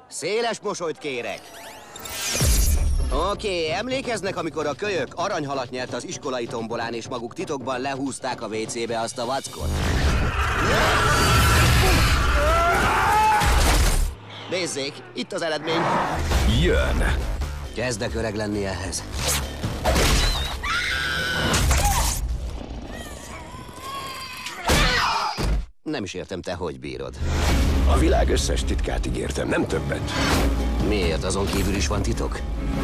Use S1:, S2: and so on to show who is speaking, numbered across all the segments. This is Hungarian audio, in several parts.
S1: Széles mosolyt kérek. Oké, emlékeznek, amikor a kölyök aranyhalat nyert az iskolai tombolán, és maguk titokban lehúzták a WC-be azt a vackot? Nézzék, itt az eredmény.
S2: Jön.
S1: Kezdek öreg lenni ehhez. Nem is értem, te hogy bírod.
S2: A világ összes titkát ígértem, nem többet.
S1: Miért? Azon kívül is van titok?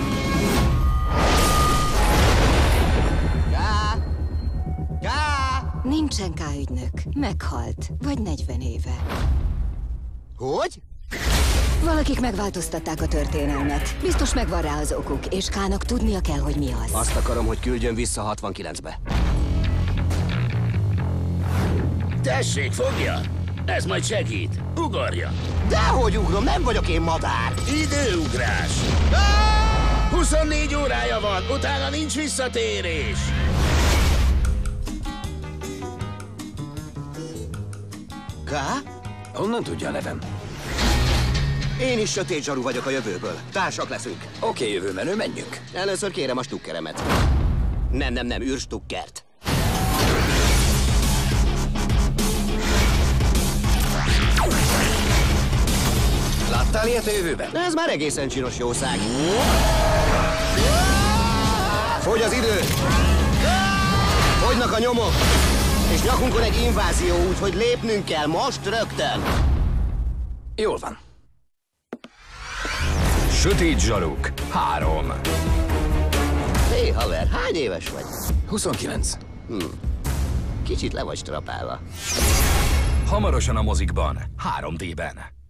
S1: Ká! Ká!
S3: Nincsen K-ügynök. Meghalt. Vagy 40 éve.
S1: Hogy?
S3: Valakik megváltoztatták a történelmet. Biztos megvan rá az okuk, és K-nak tudnia kell, hogy mi az.
S1: Azt akarom, hogy küldjön vissza 69-be.
S4: Tessék, fogja! Ez majd segít. Ugorja!
S1: Dehogy ugrom, nem vagyok én madár!
S4: Időugrás! 24 órája van, utána nincs visszatérés!
S1: Ká?
S2: Honnan tudja a nevem?
S1: Én is sötét zsaru vagyok a jövőből. Társak leszünk.
S2: Oké, jövőmenő, menjünk.
S1: Először kérem a stukkeremet. Nem, űrstukkert.
S2: Láttál ilyet a jövőben?
S1: Ez már egészen csinos jószág. Fogy az idő! Fogynak a nyomok! És nyakunkon egy invázió, úgyhogy lépnünk kell most rögtön!
S2: Jól van. Sötét zsaruk 3.
S1: Hé, haver, hány éves vagy?
S2: 29.
S1: Kicsit le vagy strapálva.
S2: Hamarosan a mozikban, 3D-ben.